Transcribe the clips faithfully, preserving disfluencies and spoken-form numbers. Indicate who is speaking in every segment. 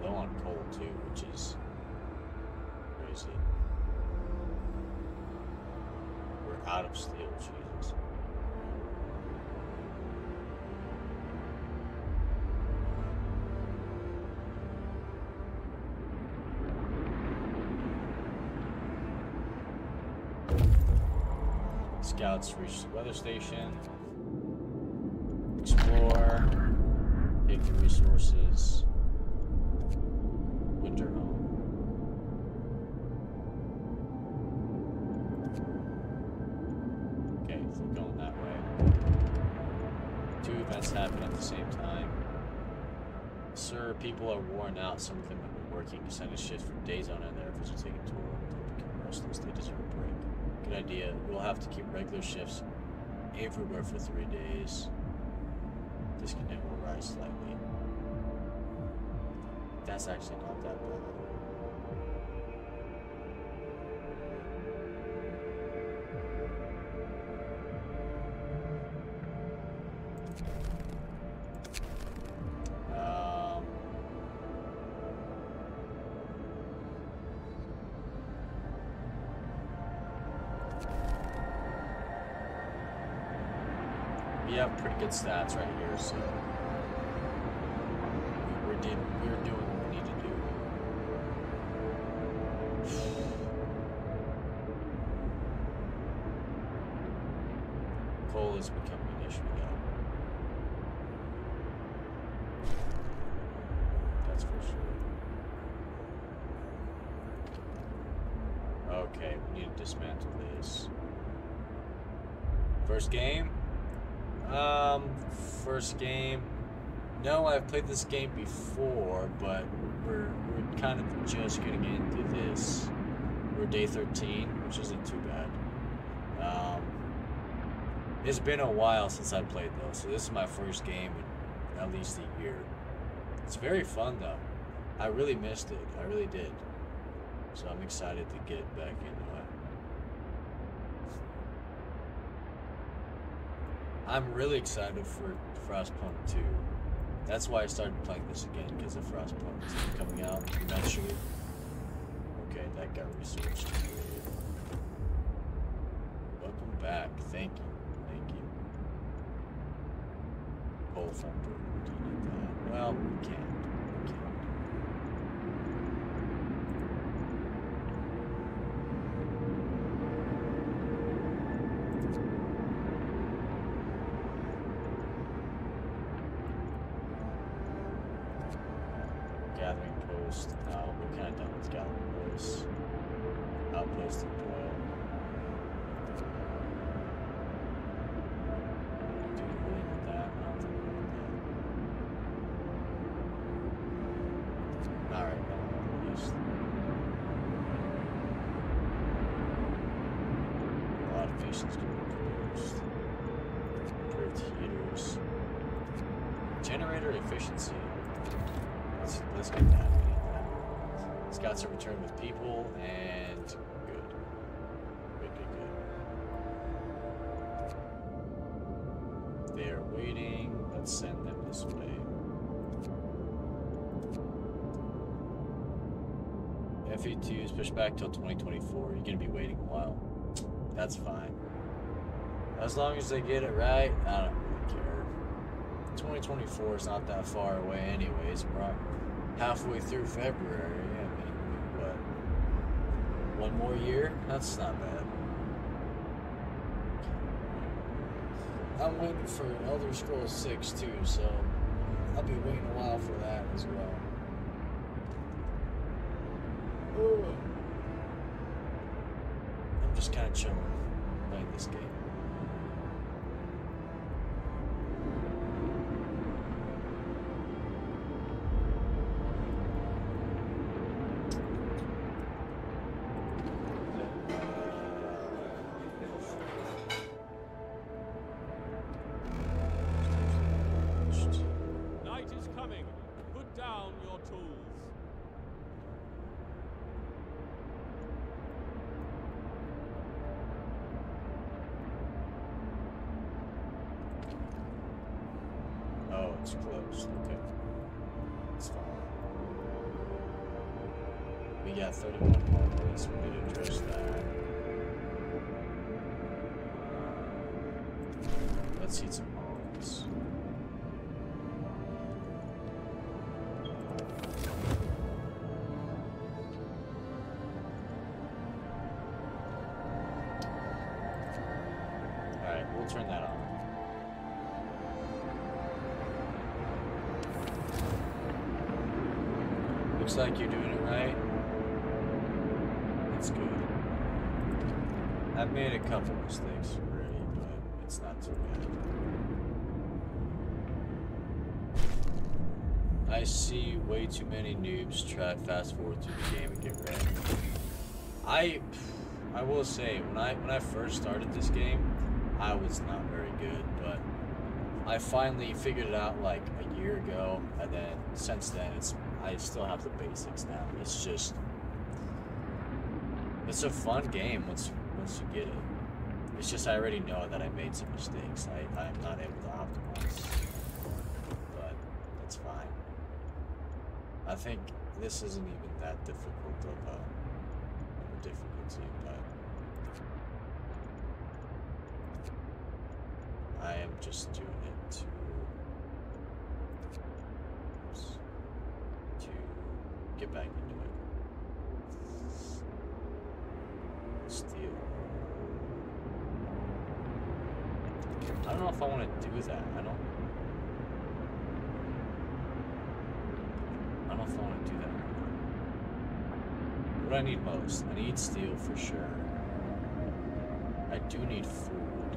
Speaker 1: low on coal too, which is crazy. We're out of steel, Jesus. Scouts reach the weather station. Explore. Take the resources. Winter home. Okay, so we're going that way. Two events happen at the same time. Sir, people are worn out. Some of them have been working extended shifts for days on end. Their efforts are taking a toll. They become restless. They deserve a break. Good idea. We'll have to keep regular shifts everywhere for three days. Disconnect will rise slightly. That's actually not that bad. Um, we have pretty good stats right here, so we're, did, we're doing what we need to do. Coal is becoming an issue now. That's for sure. Okay, we need to dismantle this. First game? Um, first game. No, I've played this game before, but we're we're kind of just getting into this. We're day thirteen, which isn't too bad. Um, it's been a while since I played though, so this is my first game in at least a year. It's very fun though. I really missed it. I really did. So I'm excited to get back into it. I'm really excited for Frostpunk two. That's why I started playing this again, because of Frostpunk two coming out eventually. Okay, that got researched. Welcome back. Thank you. Thank you. Coal factory. We do need that. Well, we can't. We can't. Gathering post. Uh, we're kind of done with gathering posts. Outpost deploy. Do we really need that? I don't think we need that. Alright, no, at least. A lot of patients can be produced. Improved heaters. Generator efficiency. Let's, let's get that. We need that. Scouts have returned with people, and good. Good, good, good. They are waiting. Let's send them this way. F E twos push back till twenty twenty-four. You're going to be waiting a while. That's fine. As long as they get it right, I don't really care. twenty twenty-four is not that far away anyways. We're halfway through February. I mean, what? One more year? That's not bad. I'm waiting for Elder Scrolls six too, so I'll be waiting a while for that as well. Ooh. I'm just kind of chilling playing this game. Oh, it's closed. Okay. It's fine. we got thirty-one homeless. We need to address that. Let's eat some homeless. Alright, we'll turn that on. Looks like you're doing it right. That's good. I've made a couple mistakes already, but it's not too bad. I see way too many noobs try to fast forward through the game and get ready. I, I will say, when I when I first started this game, I was not very good, but I finally figured it out like a year ago, and then since then it's I still have the basics now. It's just it's a fun game once once you get it. It's just I already know that I made some mistakes. I I'm not able to optimize, but that's fine. I think this isn't even that difficult of a, of a difficulty, but I am just doing it to, oops, to get back into it. Steal. I don't know if I want to do that. I don't. I don't know if I want to do that right now. What do I need most? I need steel for sure. I do need food.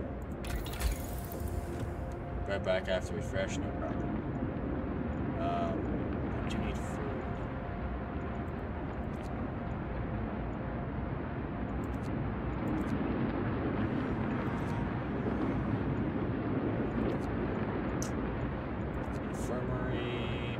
Speaker 1: Right back after refresh, no problem. Um, I do need food. Infirmary.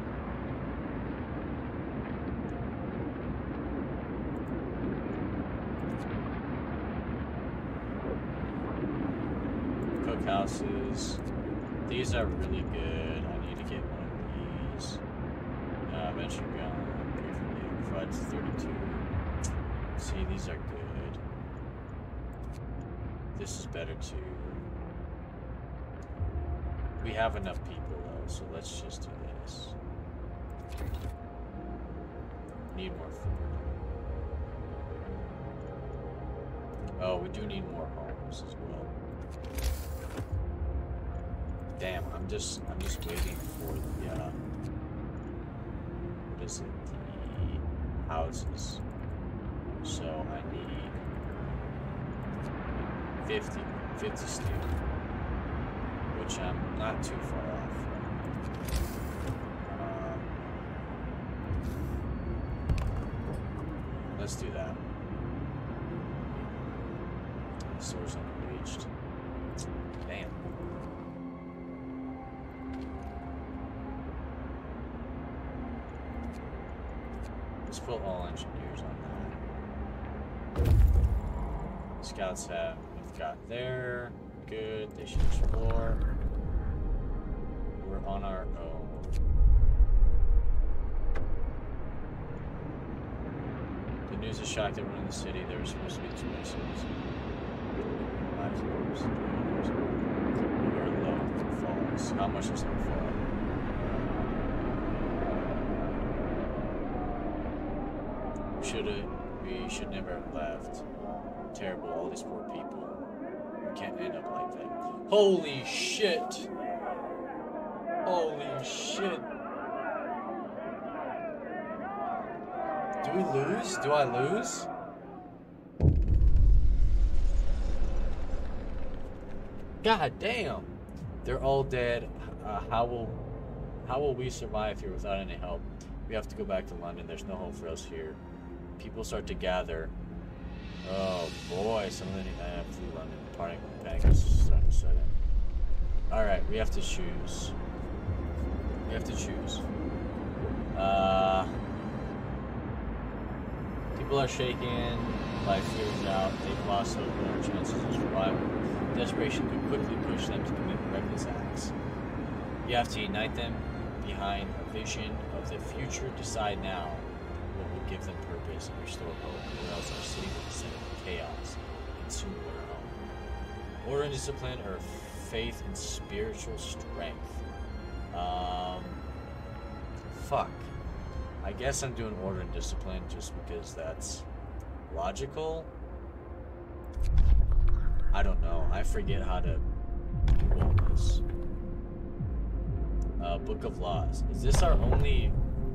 Speaker 1: Cookhouses. These are really good. I need to get one of these. Uh, venture gun. Provides thirty-two. See, these are good. This is better too. We have enough people though, so let's just do this. Need more food. Oh, we do need more homes as well. Damn, I'm just I'm just waiting for the uh what is it? The houses. So I need fifty fifty steel, which I'm not too far off from. Um, let's do that. Source unreached. Damn. Let's put all engineers on that. Scouts have, we've got there. Good, they should explore. We're on our own. The news is shocked everyone in the city. There were supposed to be two missiles. We are low falls. How much is it fall? Should have, we should never have left. Terrible, all these poor people. We can't end up like that. Holy shit! Holy shit! Do we lose? Do I lose? God damn! They're all dead. Uh, how will, how will we survive here without any help? We have to go back to London. There's no hope for us here. People start to gather. Oh boy, some of the I have to London. Panic, panic is starting to set in. All right, we have to choose. We have to choose. Uh, people are shaken. Life fears out. They've lost hope in our chances of survival. Desperation could quickly push them to commit reckless acts. You have to unite them behind a vision of the future. Decide now what will give them purpose, and restore hope, or else our city will descend into chaos and soon wear home. Order and discipline are faith and spiritual strength. Um, fuck. I guess I'm doing order and discipline just because that's logical. I don't know. I forget how to do all this. Uh, Book of Laws. Is this our only...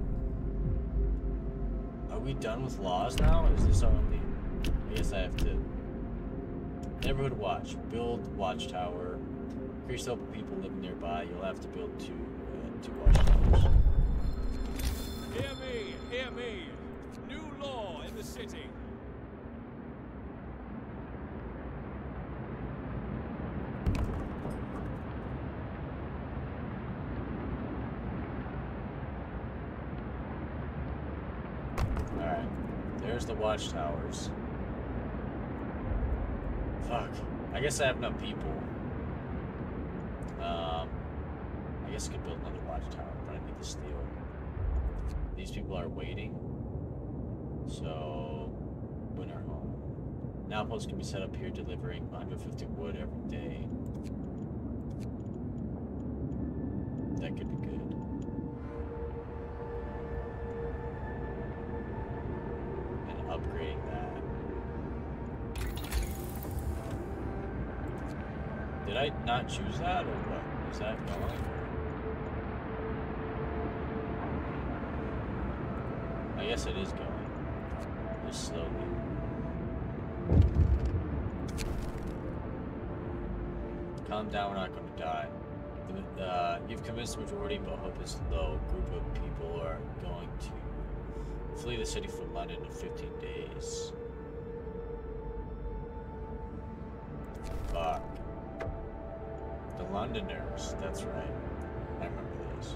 Speaker 1: Are we done with laws now? Is this our only... I guess I have to... Neighborhood Watch. Build watchtower. Increase the hope of people living nearby. You'll have to build two, uh, two watchtowers.
Speaker 2: Hear me! Hear me! New law in the city!
Speaker 1: There's the watchtowers. Fuck. I guess I have enough people. Um, I guess I could build another watchtower, but I need the steel. These people are waiting. So, winter home. Now posts can be set up here, delivering one hundred fifty wood every day. That could be good. Upgrading that. Did I not choose that, or what? Is that going? I guess it is going. Just slowly. Calm down, we're not going to die. The, uh, you've convinced the majority, but hope is low. A group of people are going to flee the city from London in fifteen days. Fuck. The Londoners, that's right. I remember those.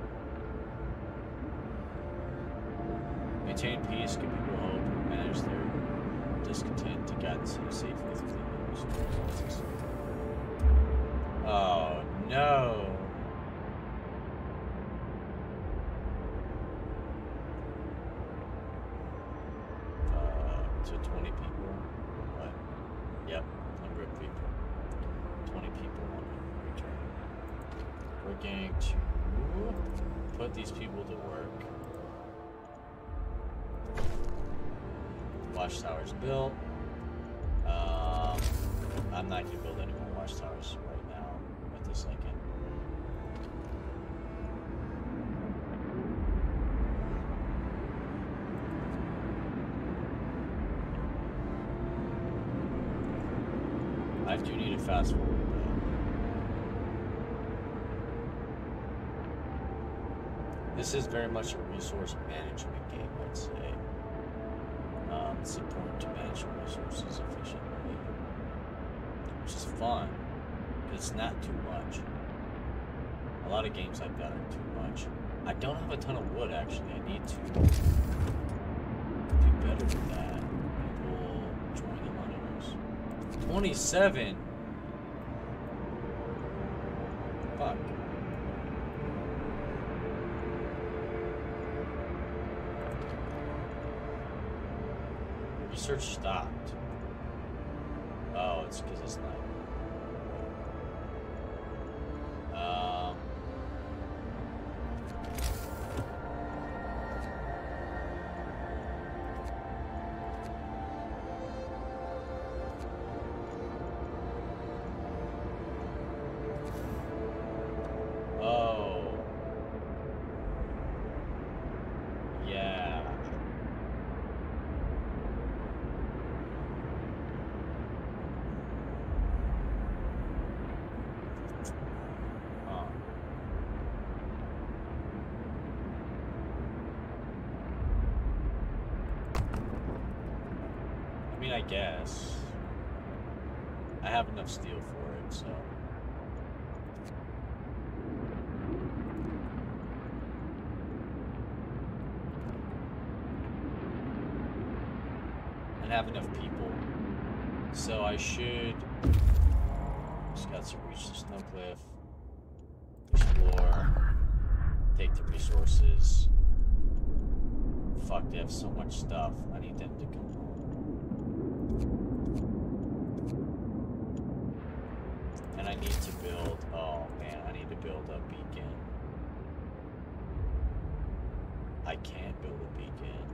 Speaker 1: Maintain peace, give people hope, and manage their discontent to guide the city safely through the circumstances. Oh no! So twenty people. What? Yep, number of people. twenty people want to return. We're going to put these people to work. Watchtowers built. Um, I'm not going to build any more watchtowers right now at this second. I do need to fast forward a bit. This is very much a resource management game, I'd say. Um, it's important to manage your resources efficiently, which is fun, but it's not too much. A lot of games like that are too much. I don't have a ton of wood, actually. I need to do better with that. People join the Londoners. twenty-seven? Fuck. Research stopped. Oh, it's because it's night. Um... Oh. Yeah. Huh. I mean, I guess. I have enough steel for it, so. And have enough people. So I should just got to reach the snow cliff, explore, take the resources, Fuck, they have so much stuff. I need them to come home. And I need to build... Oh, man, I need to build a beacon. I can't build a beacon.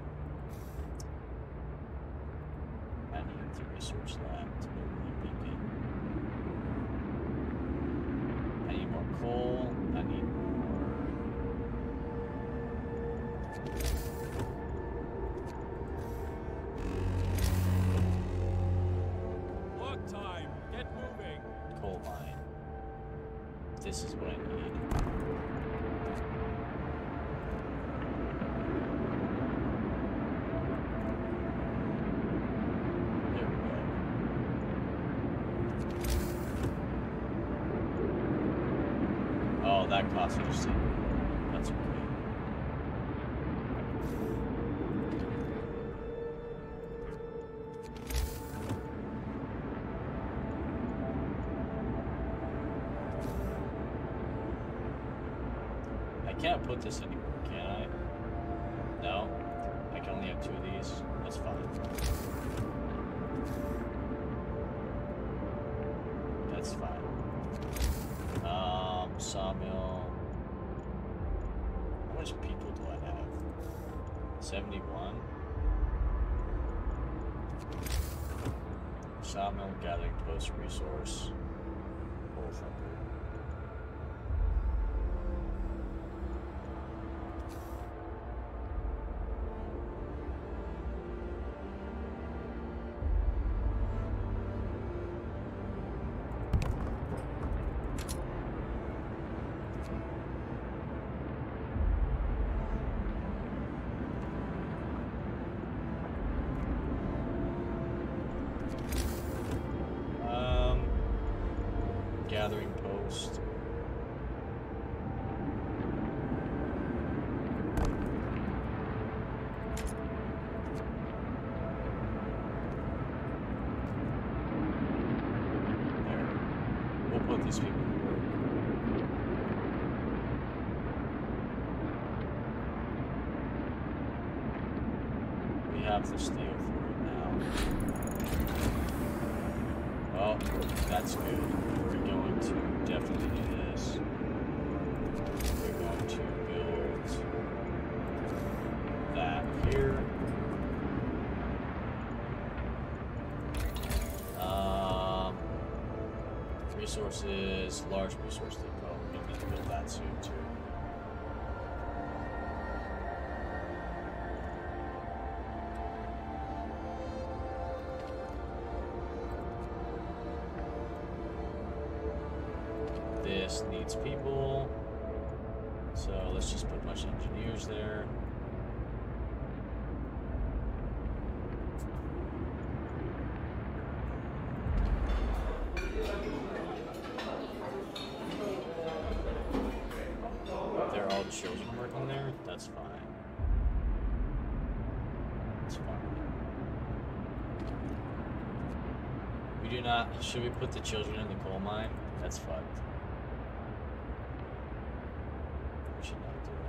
Speaker 1: I need to research that to build a beacon. I need more coal. I need more...
Speaker 2: Work time. Get moving.
Speaker 1: Coal mine. This is what I need. There we go. Oh, that cost me just That's okay. I can't put this anymore, can I? No? I can only have two of these? That's fine. That's fine. Um, sawmill. How much people do I have? seventy-one? Sawmill, gathering post resource. four hundred. Gathering post. There. We'll put these people to work. We have the steel for it now. Oh, that's good. We're going to definitely do this. We're going to build that here. Um, resources, large resource depot. We're going to need to build that soon too. This needs people, so let's just put a bunch of engineers there. They're all children working there? That's fine. That's fine. We do not... Should we put the children in the coal mine? That's fucked. We should not do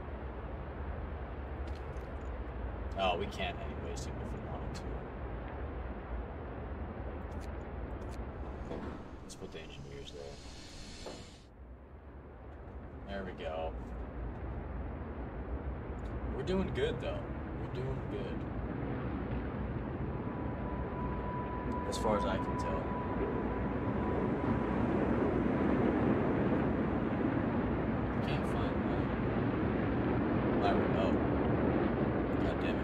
Speaker 1: that. Oh, we can't anyways, even if we wanted to. Let's put the engineers there. There we go. We're doing good, though. We're doing good. As far as I can tell. Can't find my, my remote. God damn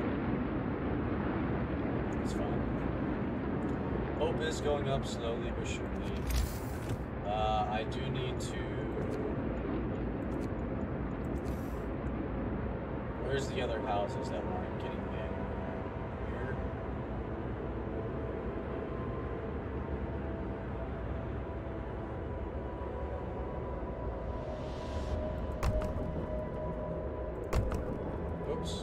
Speaker 1: it. It's fine. Hope is going up slowly but surely. Uh, I do need to... Where's the other houses that weren't getting in? Here? Oops.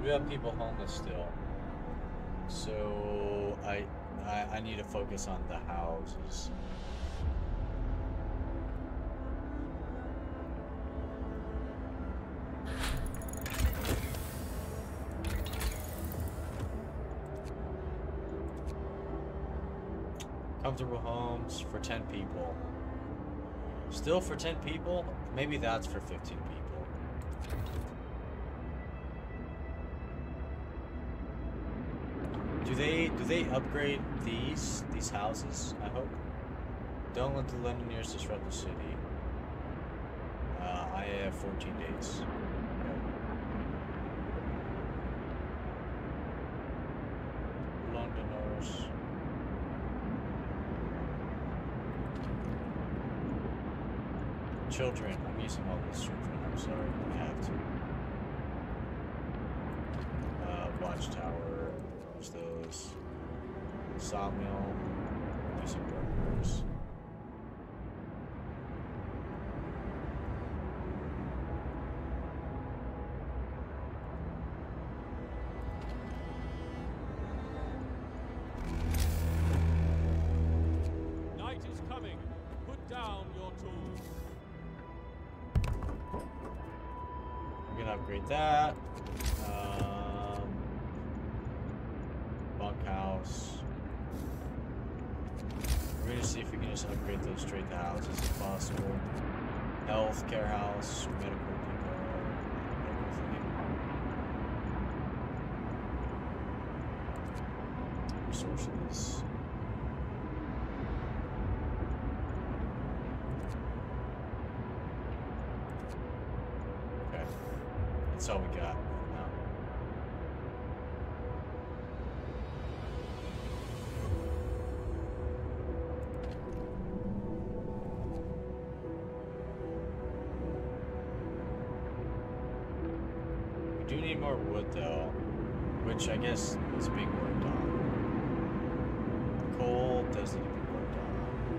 Speaker 1: We have people homeless still. So I, I I need to focus on the houses. Comfortable homes for ten people. Still for ten people? Maybe that's for fifteen people. Do they do they upgrade these these houses? I hope. Don't let the Londoners disrupt the city. Uh, I have fourteen days. Okay. Londoners. Children. I'm using all these children. I'm sorry. I have to. Uh, watchtower. Use those. Sawmill. Do some workers.
Speaker 2: Night is coming. Put down your tools.
Speaker 1: I'm gonna upgrade that. Um, bunkhouse. We're gonna see if we can just upgrade those straight to houses if possible. Health care house, medical depot, everything. Resources. Okay, that's all we got now. We do need more wood though, which I guess is being worked on. Coal does need to be worked on.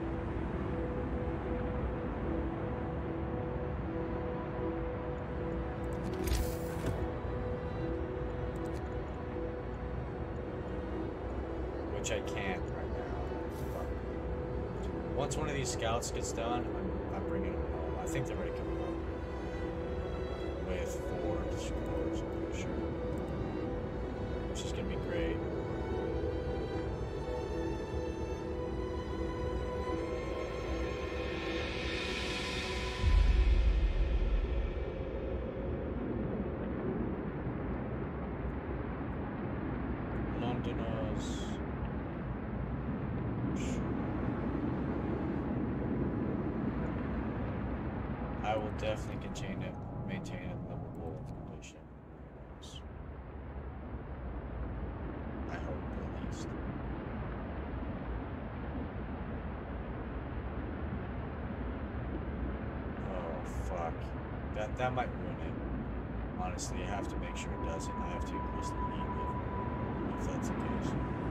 Speaker 1: Which I can't right now. But once one of these scouts gets done, I'm, I'm bringing them home. I think they're already coming home. With four scores, I'm pretty sure. Which is going to be great. Londoners. I will definitely contain it, maintain it livable condition. I hope at least. Oh fuck. That that might ruin it. Honestly, I have to make sure it doesn't. I have to increase the heat if, if that's the case.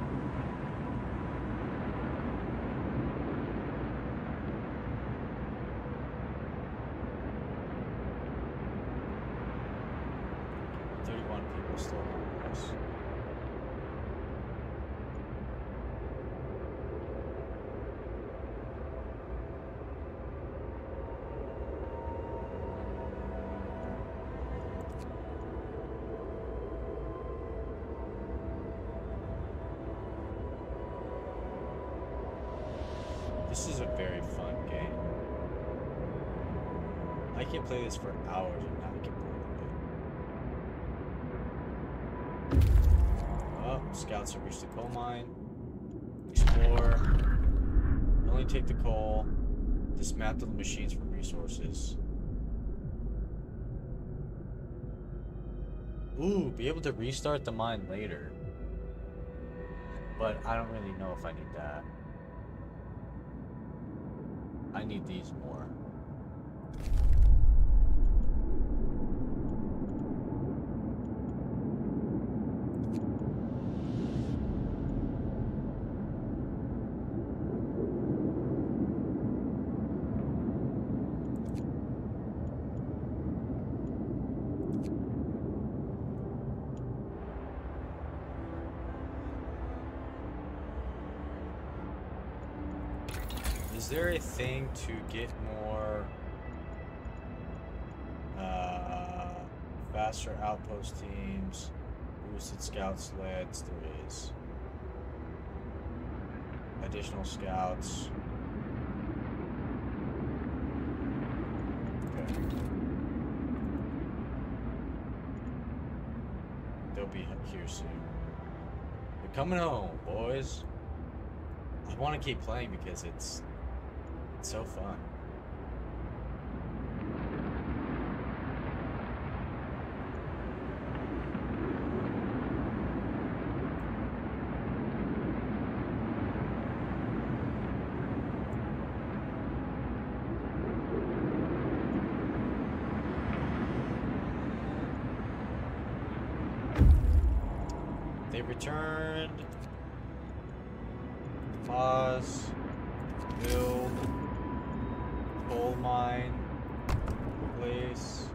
Speaker 1: thirty-one people still homeless. This is a very fun game. I can play this for hours and not get bored of it. Oh, scouts have reached the coal mine. Explore. Only take the coal. Dismantle the machines for resources. Ooh, be able to restart the mine later. But I don't really know if I need that. I need these more. Is there a thing to get more uh, faster outpost teams, boosted scout sleds? There is. Additional scouts. Okay. They'll be here soon. They're coming home, boys. I want to keep playing because it's it's so fun. They returned. Pause. Build. Coal mine. Place.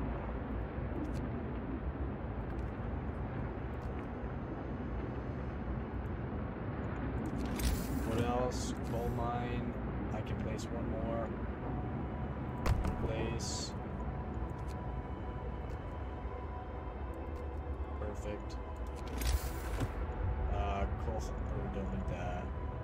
Speaker 1: What else? Coal mine. I can place one more. Place. Perfect. Uh, coal. We're done with that.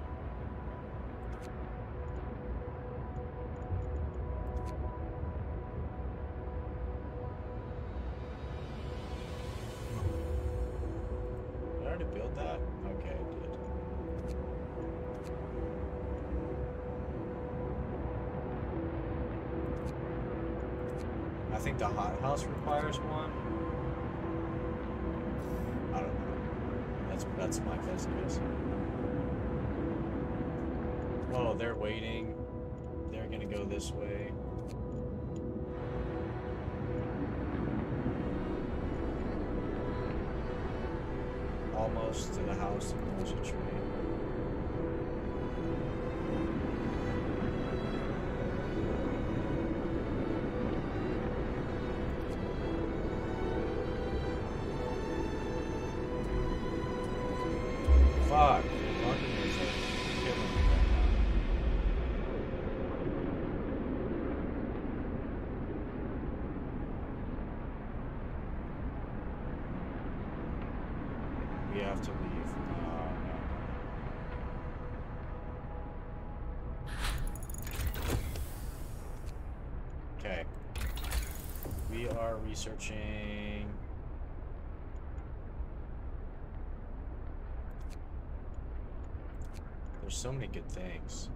Speaker 1: Did I already build that? Okay, I did. I think the hothouse requires one. I don't know. That's that's my best guess. Oh, they're waiting. They're gonna go this way. Almost to the house and there's a tree. Fuck. London is like killing me right now. We have to leave. No, no. Okay. We are researching. There's so many good things.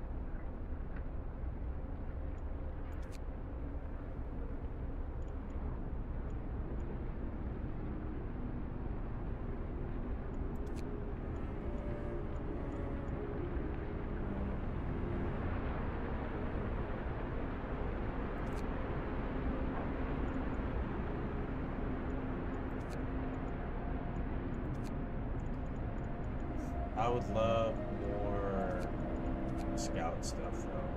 Speaker 1: I would love more scout stuff though.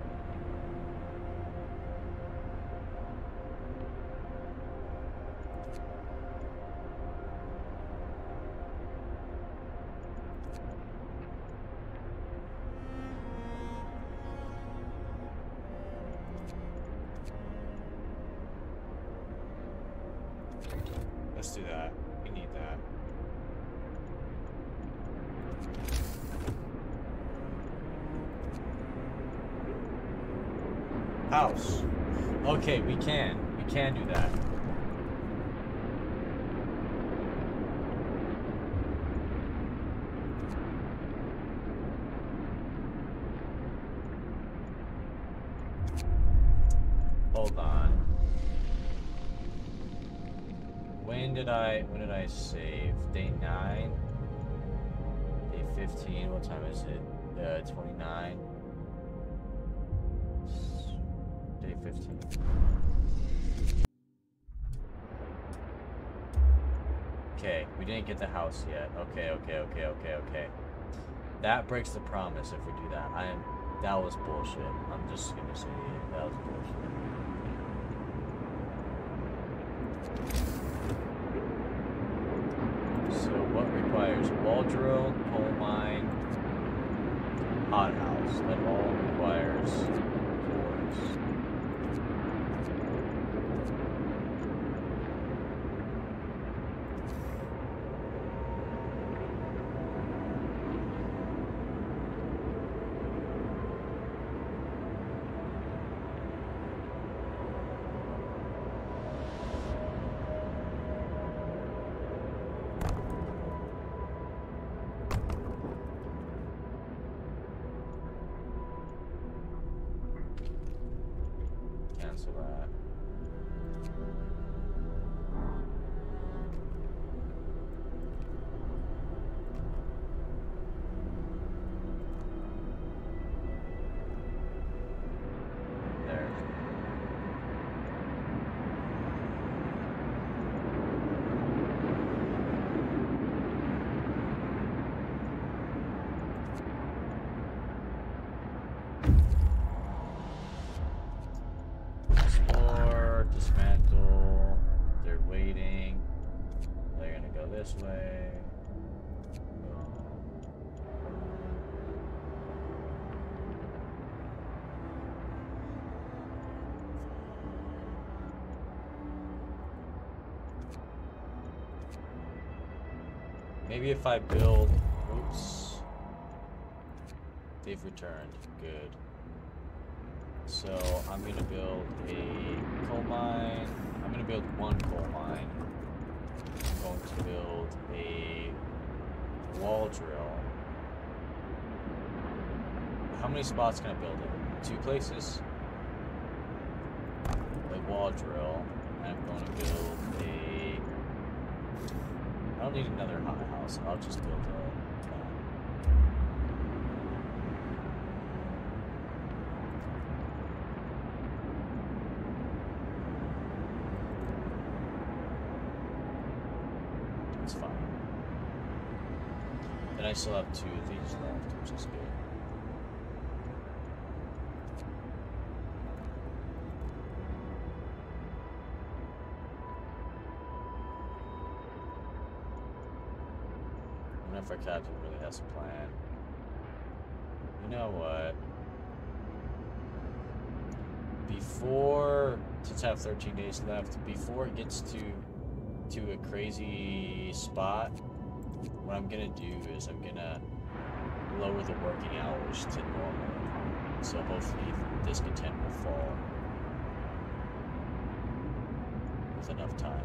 Speaker 1: Let's do that. We need that. House. Okay, we can. We can do that. Hold on. When did I when did I save? Day nine? Day fifteen, what time is it? Uh twenty-nine. Day fifteen. Okay, we didn't get the house yet. Okay, okay, okay, okay, okay. That breaks the promise if we do that. I am that was bullshit. I'm just gonna say it. That was bullshit. So what requires wall drill, coal mine, hothouse. That all requires cancel that. Dismantle. They're waiting. They're gonna go this way. Maybe if I build. Oops. They've returned. Good. So I'm gonna build a coal mine. I'm gonna build one coal mine. I'm going to build a wall drill. How many spots can I build in? Two places? A wall drill. And I'm going to build a... I don't need another hot house. I'll just build a... It's fine. Then I still have two of these left, which is good. I wonder if our captain really has a plan. You know what? Before, since I have thirteen days left, before it gets to to a crazy spot, what I'm gonna do is I'm gonna lower the working hours to normal, so hopefully discontent will fall with enough time.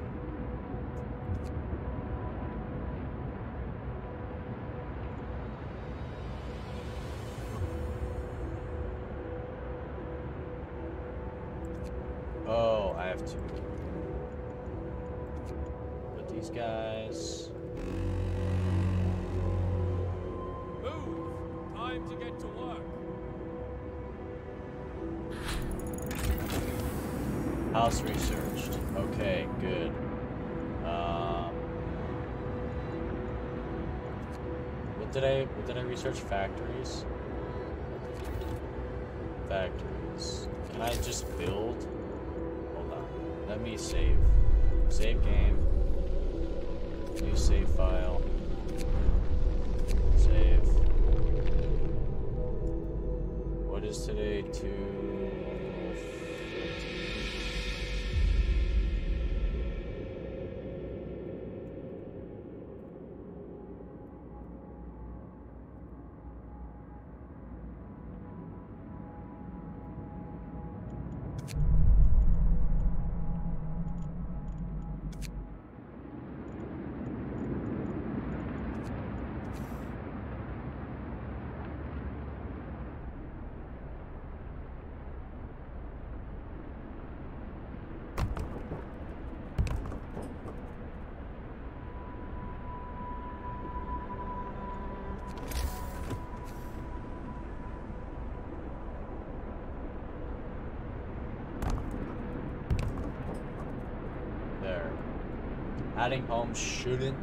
Speaker 1: Oh, I have to these guys.
Speaker 2: Move! Time to get to work.
Speaker 1: House researched. Okay, good. Um, what did I what did I research? Factories? Factories. Can I just build? Hold on. Let me save. Save game. New save file. Save. What is today? Two. Adding home shouldn't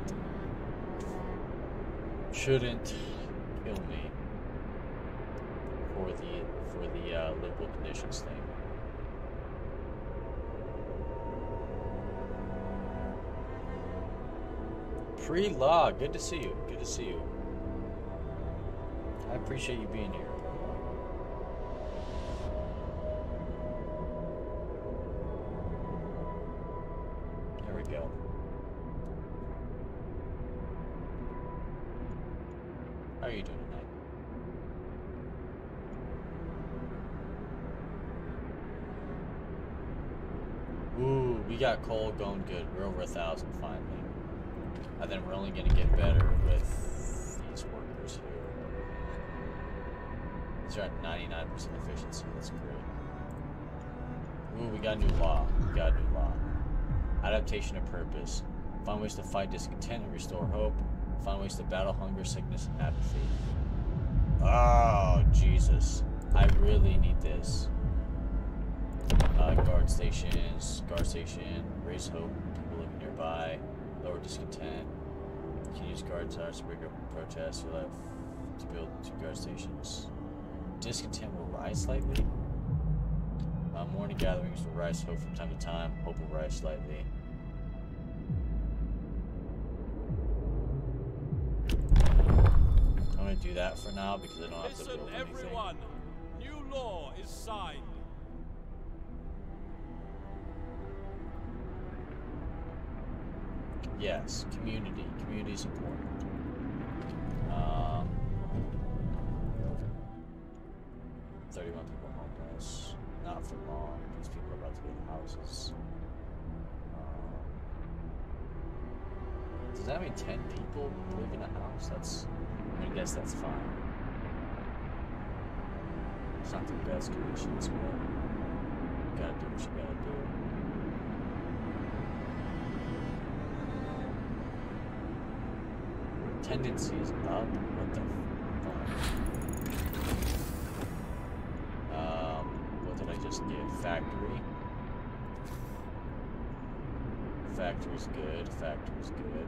Speaker 1: shouldn't kill me for the for the uh, livable conditions thing. Pre-log, good to see you. Good to see you. I appreciate you being here. There we go. How are you doing tonight? Ooh, we got coal going good. We're over a thousand finally. And then we're only gonna get better with these workers here. These are at ninety-nine percent efficiency, that's great. Ooh, we got a new law. We got a new law. Adaptation of purpose. Find ways to fight discontent and restore hope. Find ways to battle hunger, sickness, and apathy. Oh, Jesus. I really need this. Uh, guard stations, guard station, raise hope, people living nearby, lower discontent. You can use guard towers to break up protests. You'll have to build two guard stations. Discontent will rise slightly. Uh, morning gatherings will rise hope from time to time. Hope will rise slightly. I'm gonna do that for now because I don't have
Speaker 2: Listen,
Speaker 1: to build anything.
Speaker 2: everyone. New law is signed.
Speaker 1: Yes, community. Community is important. Um, thirty-one people homeless. Not for long, because people are about to get houses. Um, does that mean ten people live in a house? That's, I guess that's fine. It's not the best conditions, but you gotta do what you gotta do. Tendency is up. What the fuck? Um, what did I just get? Factory. Factory's good. Factory's good.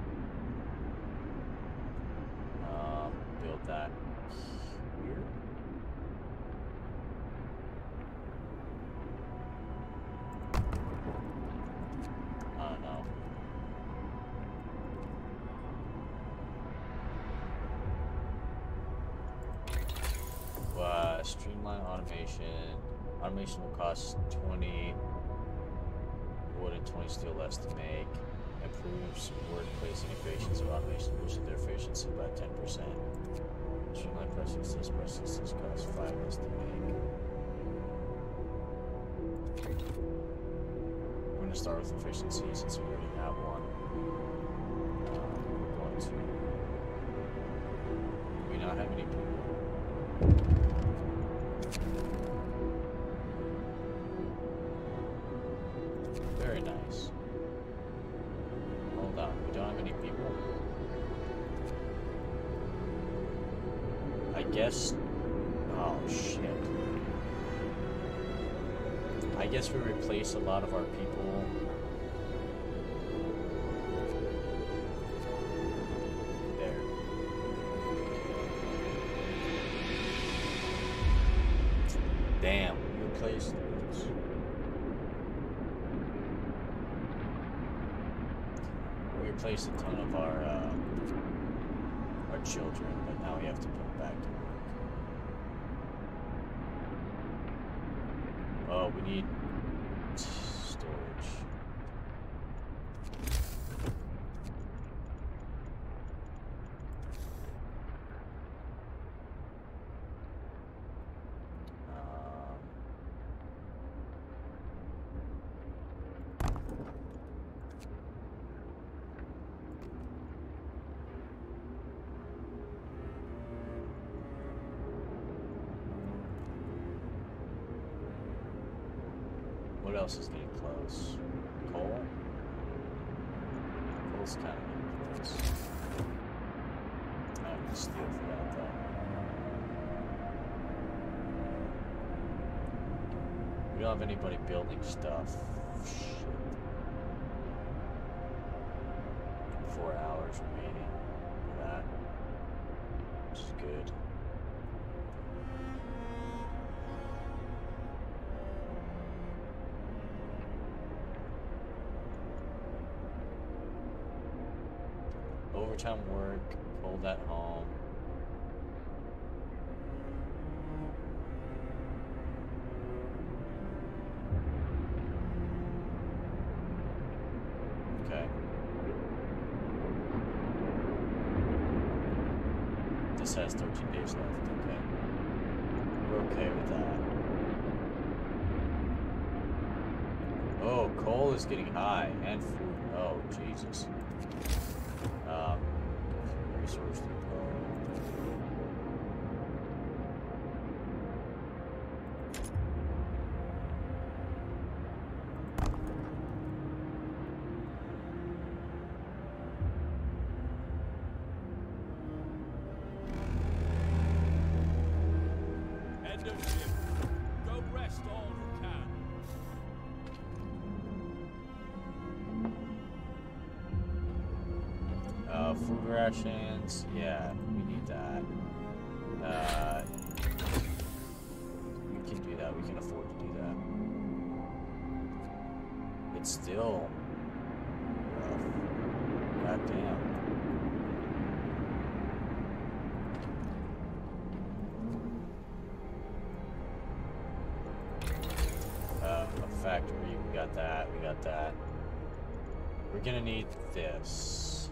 Speaker 1: Um, build that here. I don't know. Uh, streamline automation. Automation will cost twenty wood and twenty steel less to make. Improves workplace integrations of automation, boosting their efficiency by ten percent. Streamline processes. Processes cost five less to make. We're going to start with efficiency since we already have one. Um, we're going to. Do we not have any people? Very nice. Hold on, we don't have any people. I guess. Oh shit. I guess we replace a lot of our people. There. Damn, we replaced those. We replaced a ton of our uh, our children, but now we have to put them back to work. Oh, we need storage. Um, What else is getting close? Coal? Coal's kind of getting close. I have to steal for that though. We don't have anybody building stuff. Shit. Four hours remaining for that. Which is good. Overtime work, hold at home. Okay. This has thirteen days left, okay. We're okay with that. Oh, coal is getting high, and food. Oh, Jesus. Um, resource depot.
Speaker 2: leadership. Go rest all who can.
Speaker 1: Uh, food rations. Yeah, we need that. Uh, we can do that. We can afford to do that. It's still rough. God damn. Um, a factory. We got that. We got that. We're gonna need this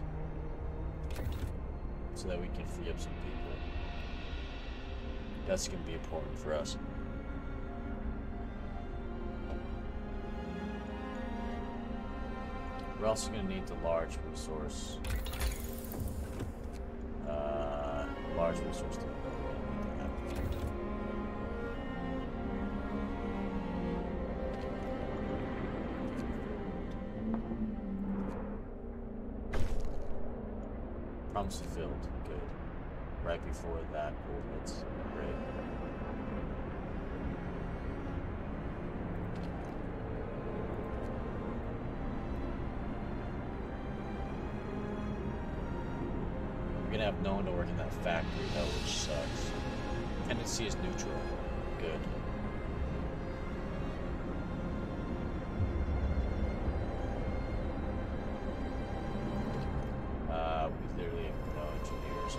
Speaker 1: so that we can free up some people. That's gonna be important for us. We're also going to need the large resource. Uh, large resource. To Promise fulfilled. Good. Right before that goal hits. Great. We're gonna have no one to work in that factory though, which sucks. Tendency is neutral. Good. Uh, we literally have no engineers.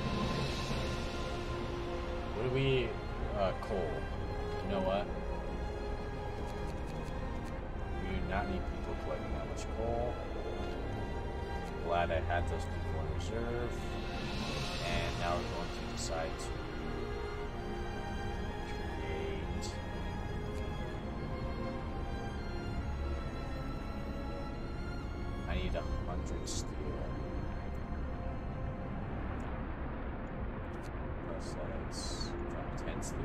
Speaker 1: What do we, uh, coal? You know what? We do not need people collecting that much coal. Glad I had those people in reserve. And now we're going to decide to create I need a hundred steel. Prosthetics from ten steel.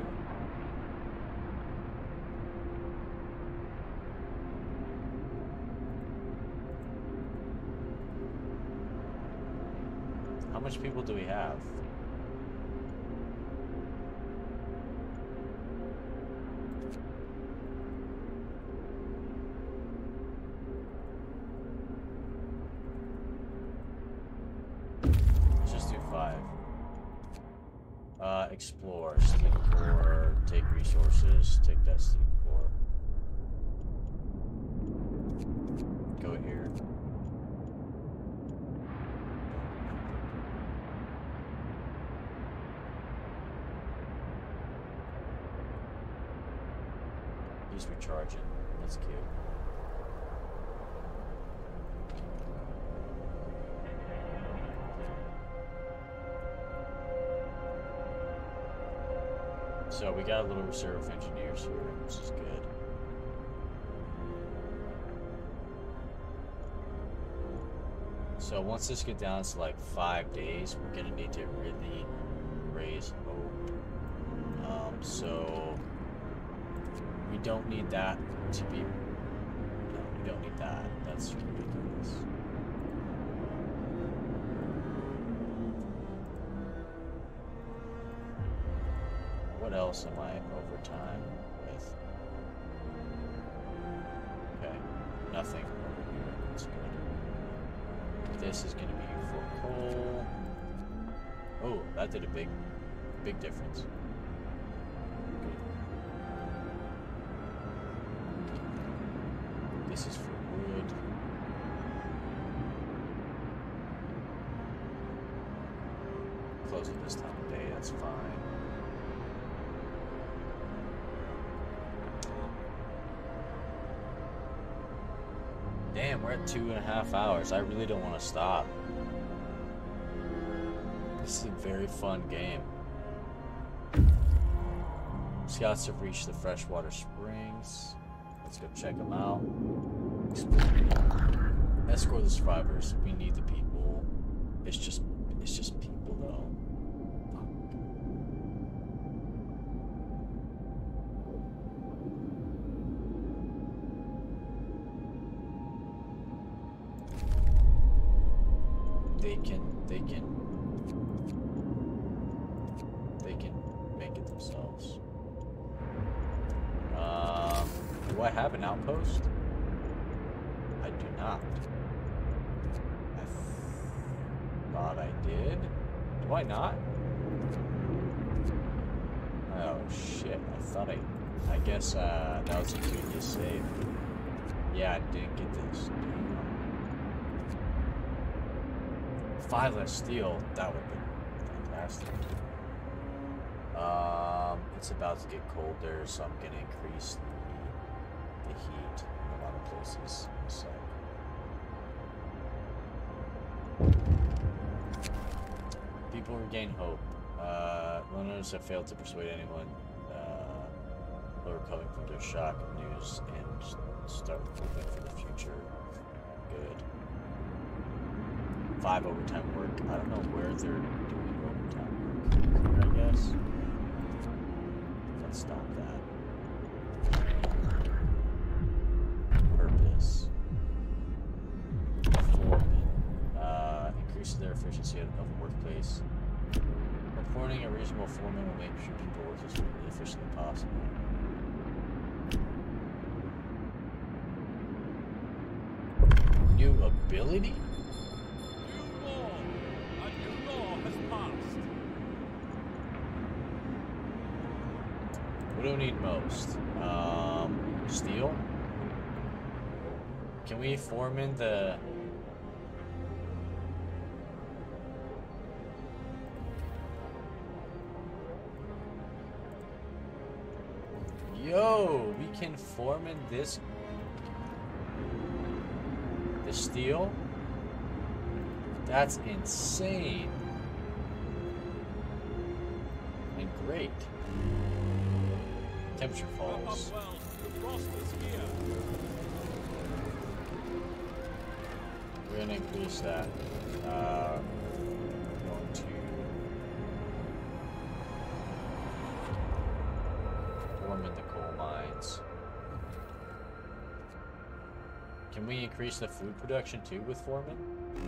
Speaker 1: How much people do we have? Let's just do five. Uh, explore, steam core, take resources, take that steam core. Go here. He's recharging. That's cute. So we got a little reserve of engineers here, which is good. So once this gets down to like five days, we're gonna need to really raise hope. Um, so we don't need that to be. No, we don't need that. That's ridiculous. What else am I over time with? Okay, nothing over here. That's good. This is going to be for coal. Oh, that did a big, big difference. Good. This is for wood. Close it this time of day. That's fine. Damn, we're at two and a half hours. I really don't want to stop. This is a very fun game. Scouts have reached the freshwater springs. Let's go check them out. Escort the survivors. We need the people. It's just, it's just people though. They can, they can, they can make it themselves. have an outpost? I do not. I th thought I did. Do I not? Oh shit, I thought I... I guess uh, that was a previous save. Yeah, I didn't get this. Five less steel, that would be fantastic. Um, it's about to get colder, so I'm gonna increase the, the heat in a lot of places. So. People regain hope. Uh, runners have failed to persuade anyone uh, who are recovering from their shock of news and start hoping for the future. Good. Five overtime work. I don't know where they're doing overtime work. Here, I guess. Let's stop that. Purpose. Foreman. Uh, increases their efficiency of the workplace. Reporting a reasonable foreman will make sure people work as efficiently as possible. New ability? What do we need most? Um, steel? Can we form in the... Yo, we can form in this... The steel? That's insane. And great. Temperature falls. We're gonna increase that. Uh, we're going to form in the coal mines. Can we increase the food production too with foreman?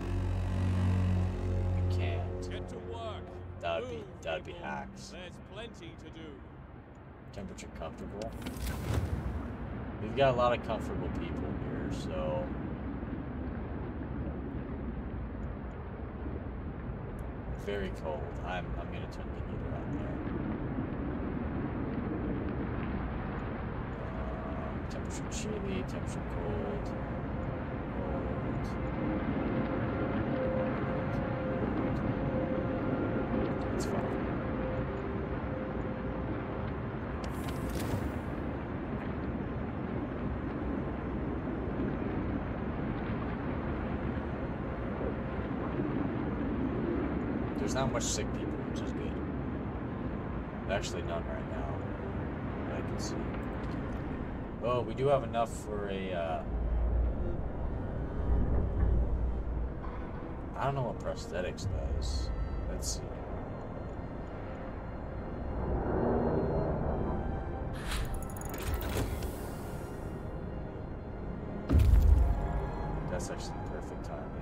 Speaker 1: We can't.
Speaker 2: Get to work.
Speaker 1: That'd be that'd be hacks.
Speaker 2: There's plenty to do.
Speaker 1: Temperature comfortable. We've got a lot of comfortable people here, so very cold. I'm I'm gonna turn the heater on there. Uh, temperature chilly, temperature cold. Cold. It's fine. There's not much sick people, which is good. Actually, none right now that I can see. Oh, we do have enough for a, uh... I don't know what prosthetics does. Let's see. That's actually perfect timing.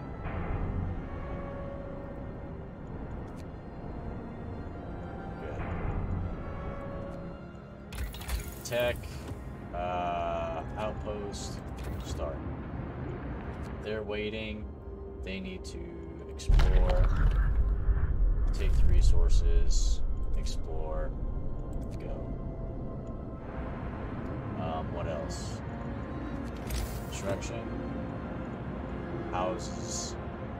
Speaker 1: Tech, uh, outpost, start. They're waiting. They need to explore, take the resources, explore, go. Um, what else? Construction, houses.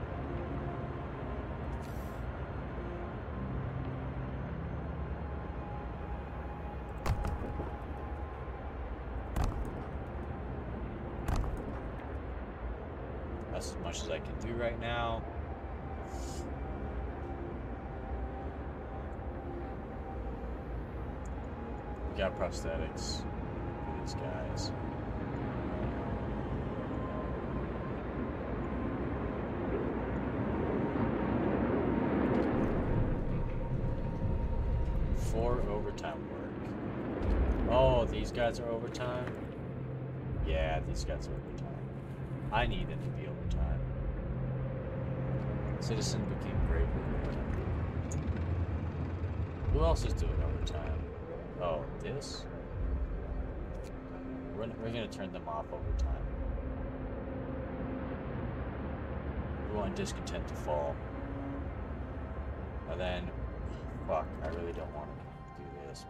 Speaker 1: That's as much as I can do right now. We got prosthetics for these guys. For overtime work. Oh, these guys are overtime? Yeah, these guys are overtime. I need them to be overtime. Citizen became brave with overtime. Who else is doing overtime? Oh, this? We're, we're gonna turn them off over time. We want discontent to fall. And then, fuck, I really don't want to do this,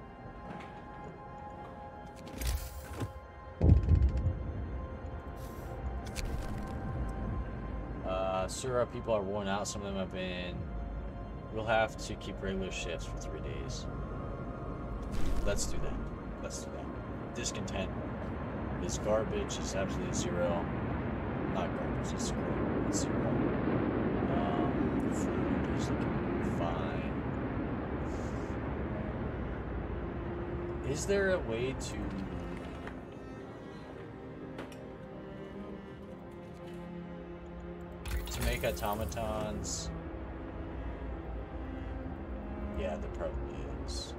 Speaker 1: but... Uh, sir, our people are worn out. Some of them have been... We'll have to keep regular shifts for three days. Let's do that. Let's do that. Discontent is garbage. It's absolutely zero. Not garbage, it's zero. It's zero. Um, food is looking fine. Is there a way to... to make automatons? Yeah, there probably is.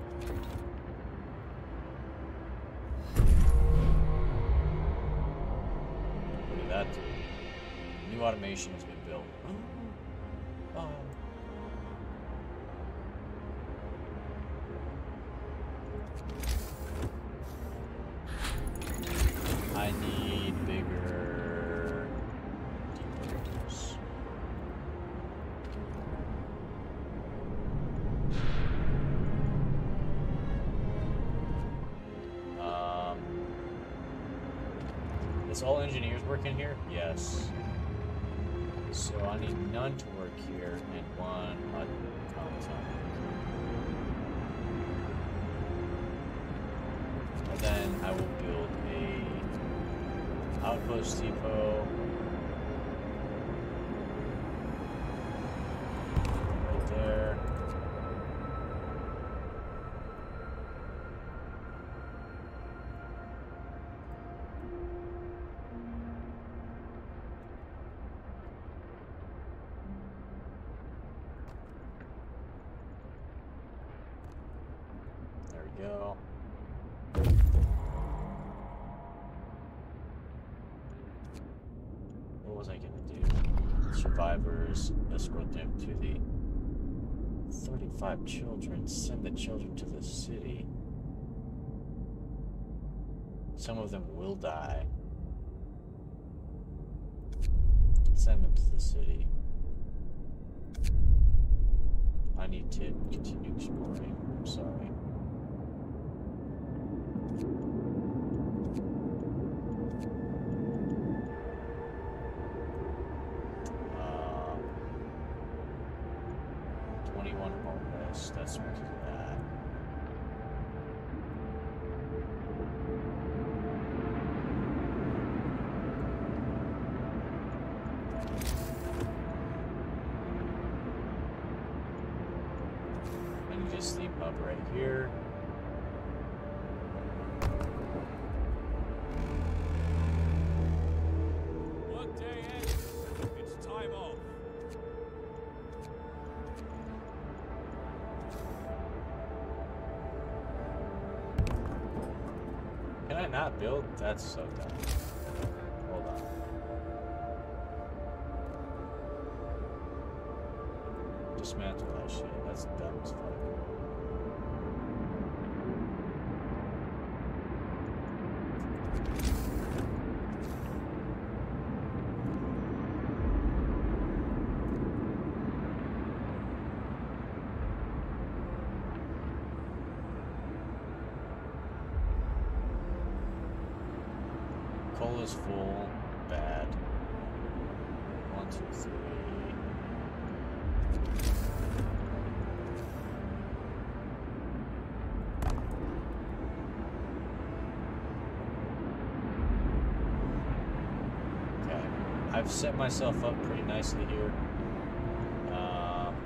Speaker 1: Look at that. New automation has been built. Oh. I need bigger depots. Um, is all engineers working here? Yes. So I need none to work here and one automaton. And then I will build a outpost depot right there. There we go. What was I gonna do? Survivors, escort them to the thirty-five children, send the children to the city. Some of them will die. Send them to the city. I need to continue exploring. I'm sorry. Um, twenty-one homeless. That's what that. I need to sleep up right here.
Speaker 2: Workday ends. It's time off.
Speaker 1: Can I not build? That's so dumb. Hold on. Dismantle that shit. That's dumb as fuck. Coal is full. Bad. One, two, three. Okay. I've set myself up pretty nicely here. Um,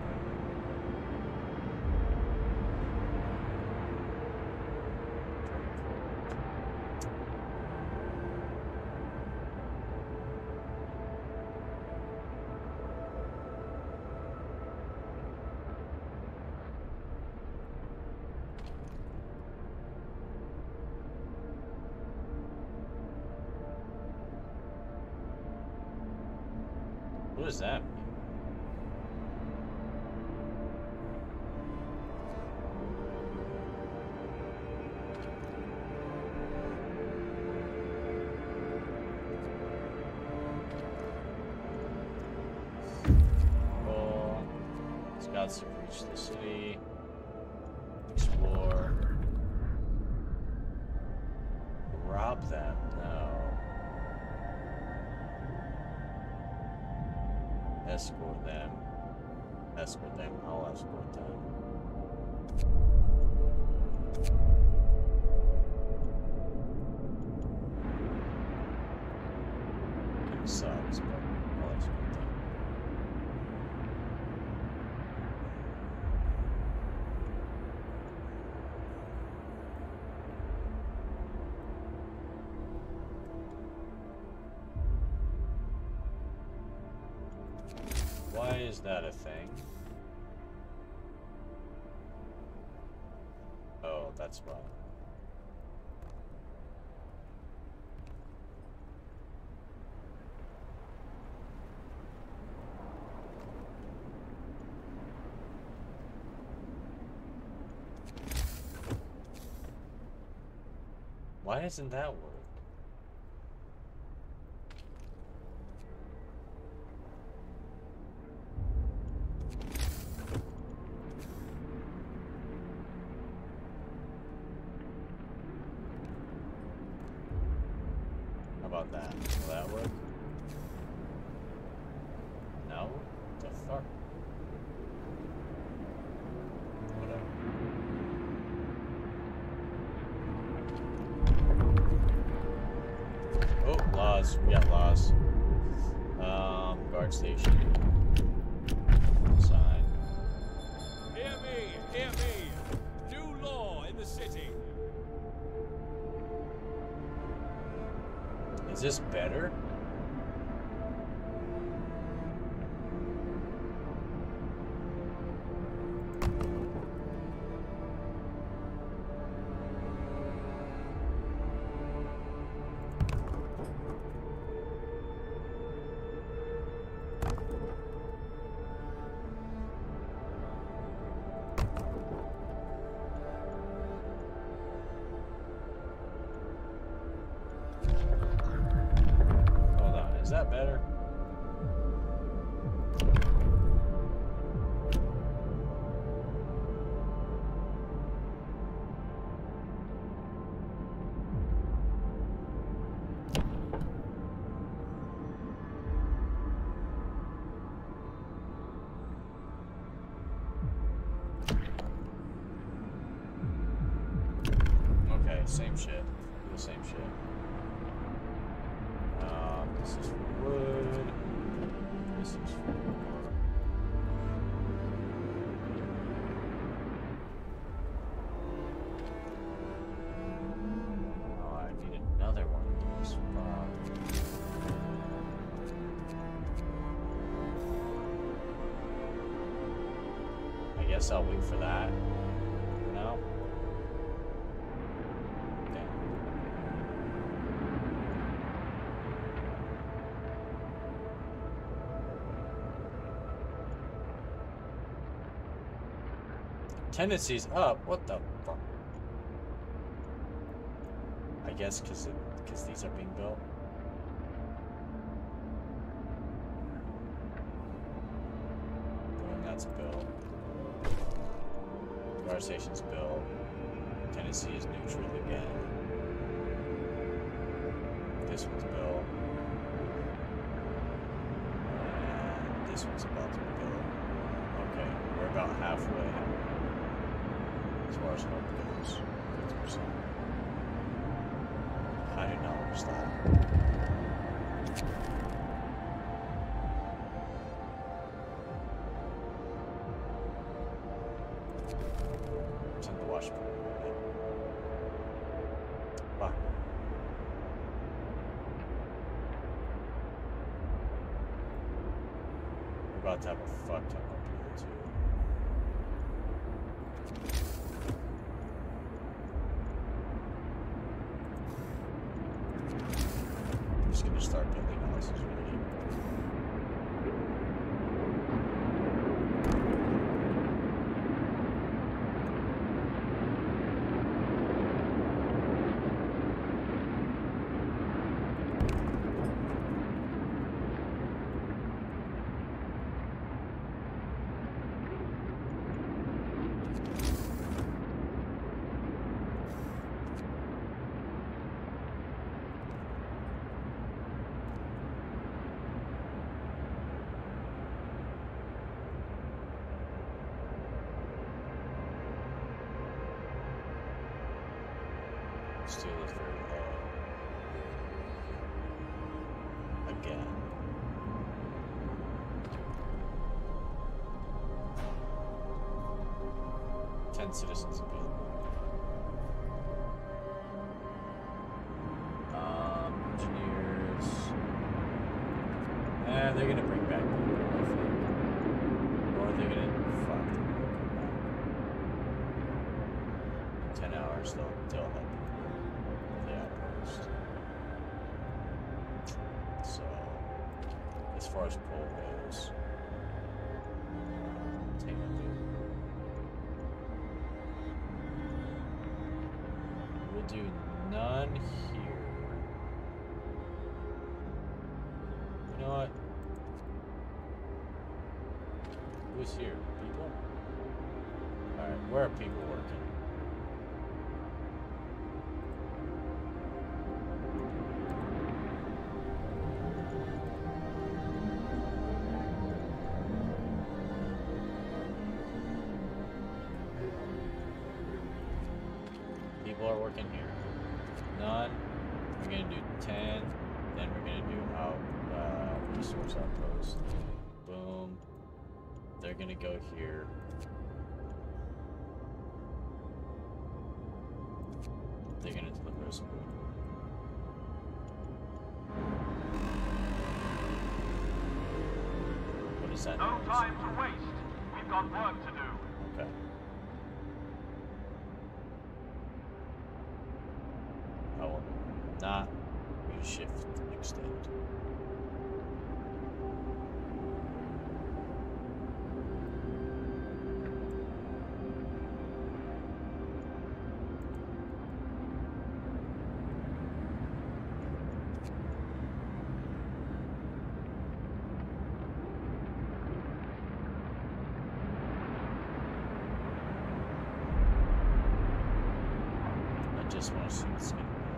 Speaker 1: What does that mean? Cool. Scouts have reached the city. Explore. Rob them? No. Escort them. Escort them. I'll escort them. Kind of sucks, but I'll escort them. Why is that a thing? Oh, that's why. Why doesn't that work? How about that? Will that work? No? The fuck? Whatever. Oh, laws. We got laws. Um, guard station. Sign.
Speaker 2: Hear me, hear me. New law in the city.
Speaker 1: Is this better? Is that better? Okay, same shit. The same shit. Um, this is for wood. This is for... Oh, I need another one of those. Fuck. I guess I'll wait for that. For now. Tendencies up? What the fuck? I guess because it because these are being built. Boom, that's built. Guard station's built. Tennessee is neutral again. This one's built. And this one's about to be built. Okay, we're about halfway. As far as hope goes, fifty percent. I didn't know it was that. It's on the wash pump. Fuck. We're about to have a fuck ton up here too. Just gonna start building houses already. Steel is very low. Again. Ten citizens available. Um, engineers. Eh, they're gonna bring back people, I think. Or they're gonna fuck them. Ten hours, they'll they'll have people for the outpost. So, as far as poll goes, take a look. We'll do none here. You know what? Who's here? People? Alright, where are people working? People are working here. None. We're gonna do ten. Then we're gonna do out uh, resource outpost. Boom. They're gonna go here. They're gonna deliver us food. What is that?
Speaker 3: No
Speaker 1: noise?
Speaker 3: time to waste. We've got work to do.
Speaker 1: Okay. I will not use shift extend. I just want to see what's going to happen.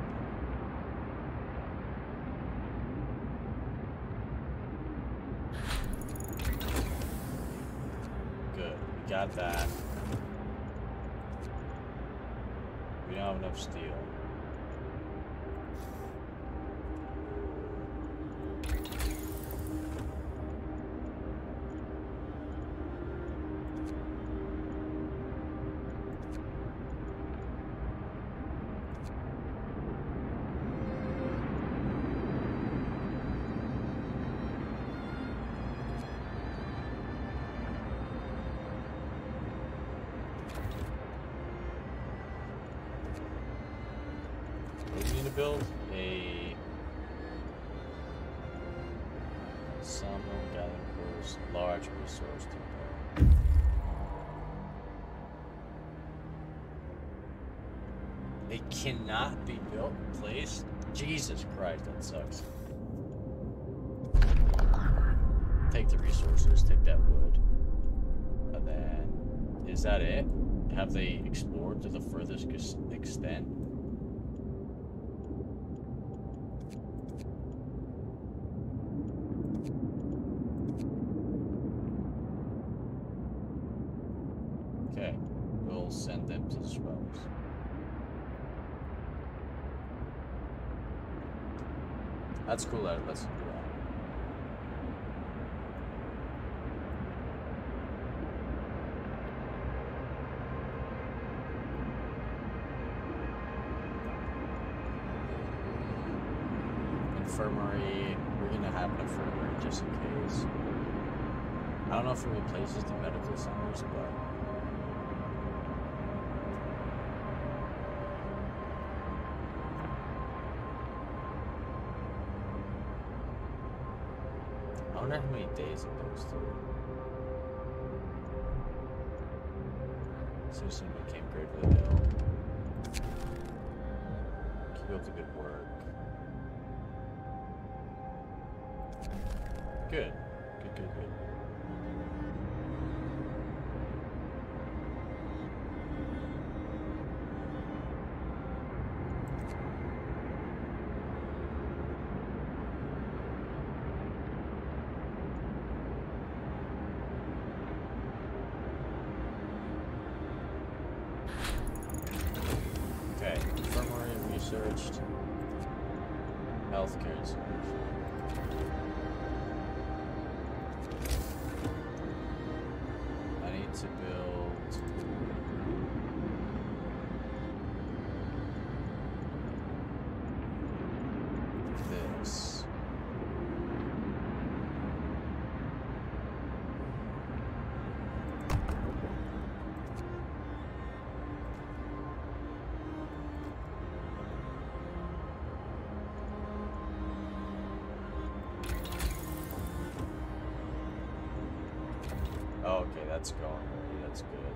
Speaker 1: Good, we got that. We don't have enough steel. We need to build a sawmill, gathering quarters, large resource depot. It cannot be built, placed? Jesus Christ, that sucks. Take the resources, take that wood. And then, is that it? Have they explored to the furthest ex- extent? Okay, we'll send them to the swells. That's cool that it lets them do that. Infirmary, we're gonna have an infirmary just in case. I don't know if it replaces the medical centers, but I wonder how many days it goes through. Citizen became gravely ill. Keep up the good work. Good. Good, good, good. Okay, infirmary resource searched. Healthcare searched. I need to build this. Oh, okay, that's going already. That's good.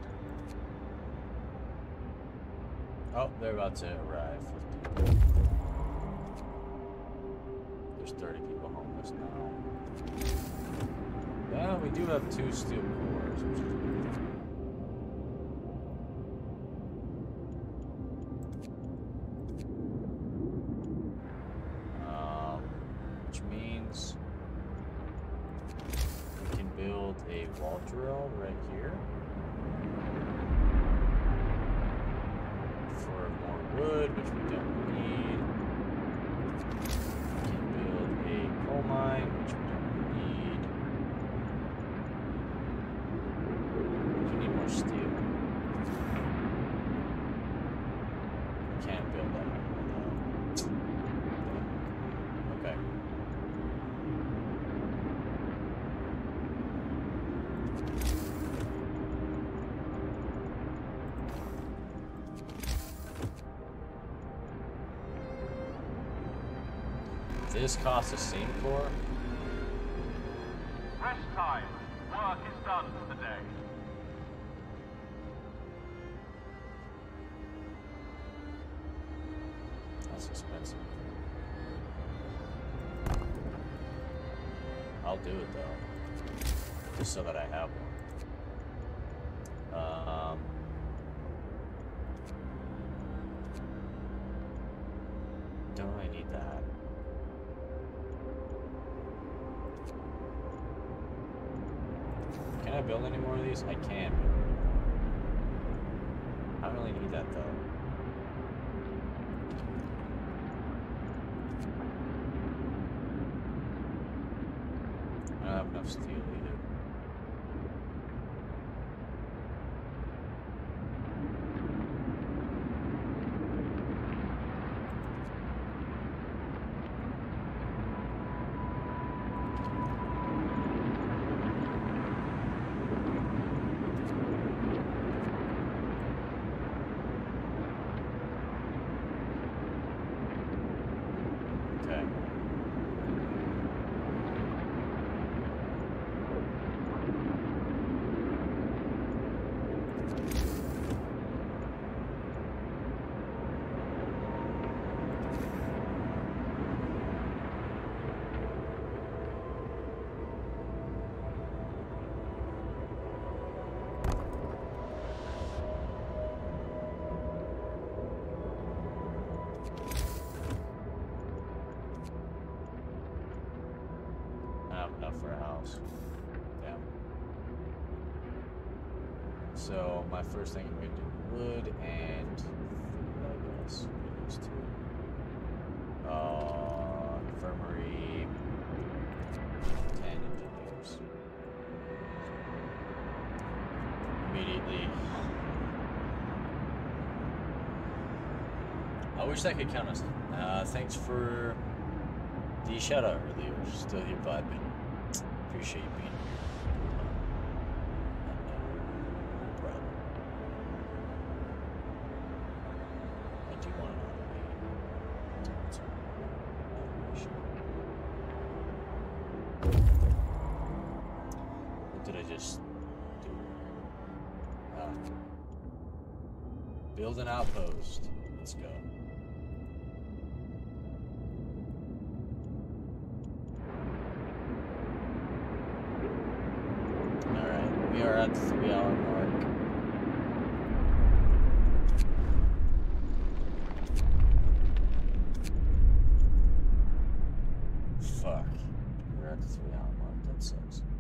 Speaker 1: Oh, they're about to arrive. There's thirty people homeless now. Yeah, we do have two steel cores, which is good. Um, which means we can build a wall drill right here for more wood, which we don't need. We can build a coal mine, which we don't need. We need more steel. We can't build that though. Okay. This costs the same core?
Speaker 3: Rest time. Work is done for the day.
Speaker 1: That's expensive. I'll do it though. Just so that I have one. Um, don't really need that. Can I build any more of these? I can build any more. I don't really need that though. I don't have enough steel either. Okay. I have enough for a house. Damn. So my first thing I'm gonna do wood and food, I guess. These two. Uh, infirmary. Ten engineers. Immediately. I wish I could count us. Uh, thanks for the shout out earlier. Still here vibing. Appreciate you being here. No problem. I do want to automate. That's automation. What did I just do? Ah. Build an outpost. Let's go. We are at the three hour mark. Fuck. We're at the three hour mark. That sucks.